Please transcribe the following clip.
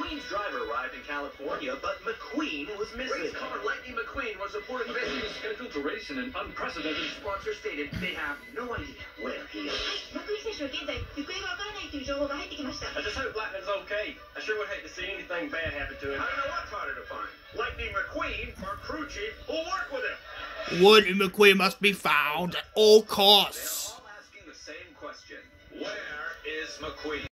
McQueen's driver arrived in California, but McQueen was missing. Race car Lightning McQueen was reported missing. Scheduled to race in an unprecedented. Sponsor stated they have no idea where he is. マクイーン選手は現在行方がわからないという情報が入ってきました。 I just hope Lightning's okay. I sure would hate to see anything bad happen to him. I don't know what's harder to find. Lightning McQueen or crew chief who'll work with him. Lightning McQueen must be found at all costs. They're all asking the same question. Where is McQueen?